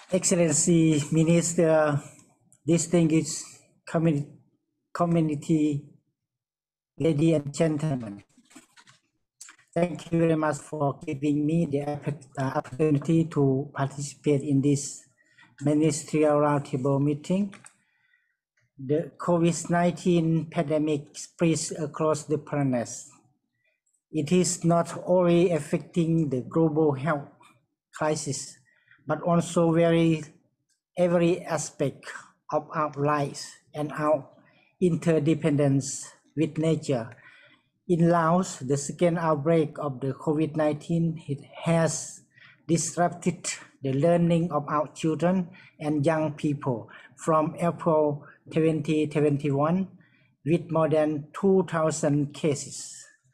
Excellency Minister, distinguished community, ladies and gentlemen, thank you very much for giving me the opportunity to participate in this ministerial roundtable meeting. The COVID-19 pandemic spreads across the planet. It is not only affecting the global health crisis, but also every aspect of our lives and our interdependence with nature. In Laos, the second outbreak of the COVID-19 has disrupted the learning of our children and young people from April 2021 with more than 2,000 cases.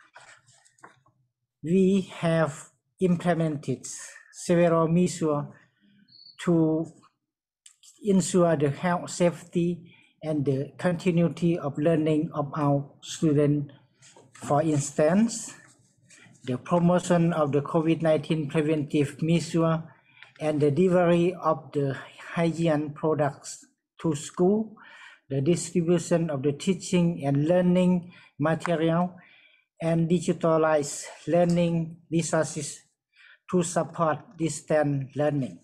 We have implemented several measures to ensure the health, safety, and the continuity of learning of our students. For instance, the promotion of the COVID-19 preventive measure and the delivery of the hygiene products to school, the distribution of the teaching and learning material, and digitalized learning resources to support distance learning.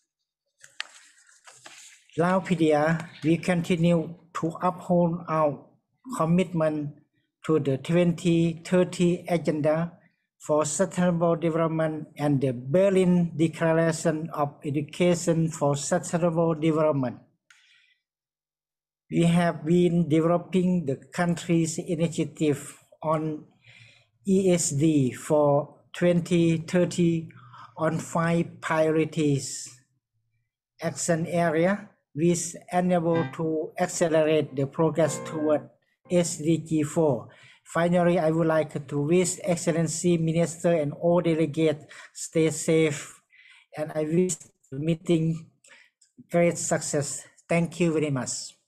Laopedia, we continue to uphold our commitment to the 2030 Agenda for Sustainable Development and the Berlin Declaration of Education for Sustainable Development. We have been developing the country's initiative on ESD for 2030 on 5 priorities action area, which enable to accelerate the progress toward SDG 4. Finally, I would like to wish Excellency Minister and all delegates stay safe, and I wish the meeting great success. Thank you very much.